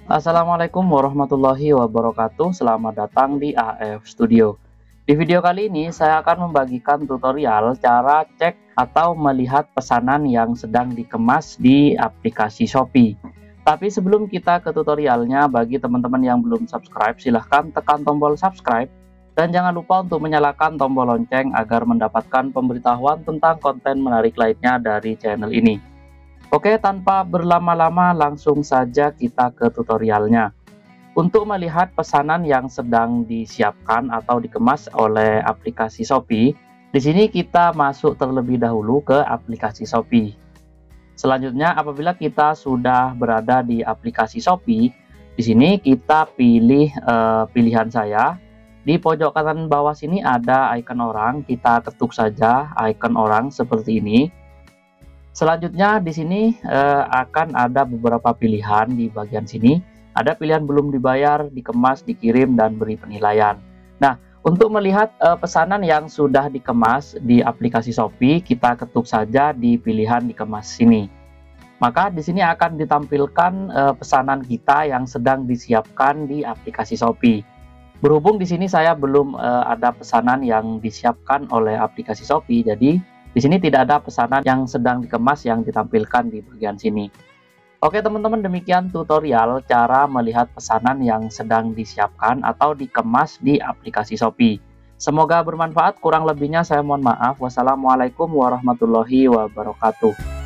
Assalamualaikum warahmatullahi wabarakatuh. Selamat datang di AF Studio. Di video kali ini saya akan membagikan tutorial cara cek atau melihat pesanan yang sedang dikemas di aplikasi Shopee. Tapi sebelum kita ke tutorialnya, bagi teman-teman yang belum subscribe, silahkan tekan tombol subscribe dan jangan lupa untuk menyalakan tombol lonceng agar mendapatkan pemberitahuan tentang konten menarik lainnya dari channel ini. Oke, tanpa berlama-lama langsung saja kita ke tutorialnya. Untuk melihat pesanan yang sedang disiapkan atau dikemas oleh aplikasi Shopee, di sini kita masuk terlebih dahulu ke aplikasi Shopee. Selanjutnya, apabila kita sudah berada di aplikasi Shopee, di sini kita pilih pilihan saya. Di pojok kanan bawah sini ada icon orang, kita ketuk saja icon orang seperti ini. Selanjutnya di sini akan ada beberapa pilihan di bagian sini. Ada pilihan belum dibayar, dikemas, dikirim, dan beri penilaian. Nah, untuk melihat pesanan yang sudah dikemas di aplikasi Shopee, kita ketuk saja di pilihan dikemas sini. Maka di sini akan ditampilkan pesanan kita yang sedang disiapkan di aplikasi Shopee. Berhubung di sini saya belum ada pesanan yang disiapkan oleh aplikasi Shopee, jadi di sini tidak ada pesanan yang sedang dikemas yang ditampilkan di bagian sini. Oke teman-teman, demikian tutorial cara melihat pesanan yang sedang disiapkan atau dikemas di aplikasi Shopee. Semoga bermanfaat, kurang lebihnya saya mohon maaf. Wassalamualaikum warahmatullahi wabarakatuh.